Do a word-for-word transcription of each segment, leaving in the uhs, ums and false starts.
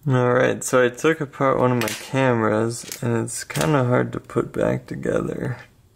Alright, so I took apart one of my cameras and it's kind of hard to put back together.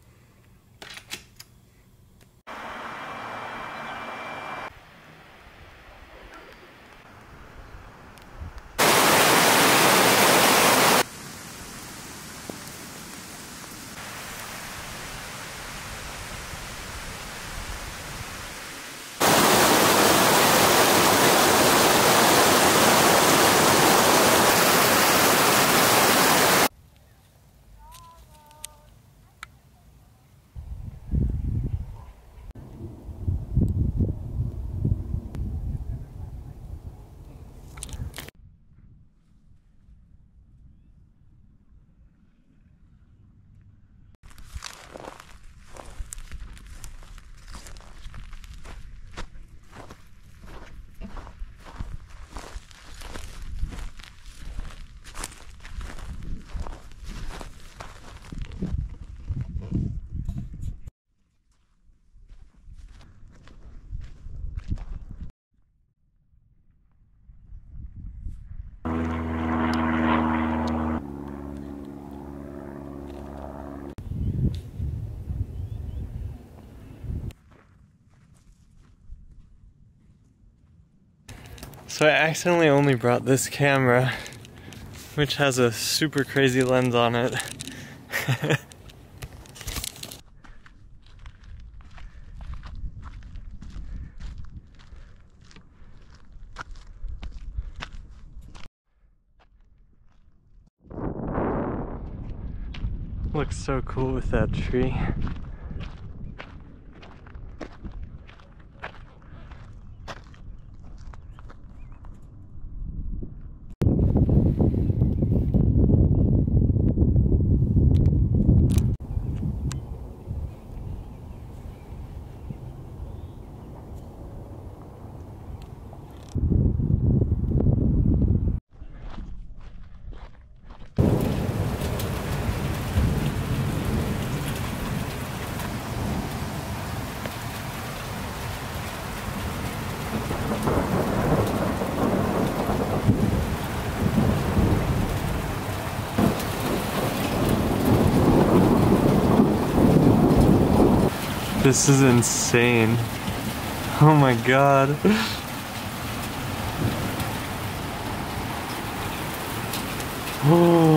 So I accidentally only brought this camera, which has a super crazy lens on it. Looks so cool with that tree. This is insane. Oh my god. Oh.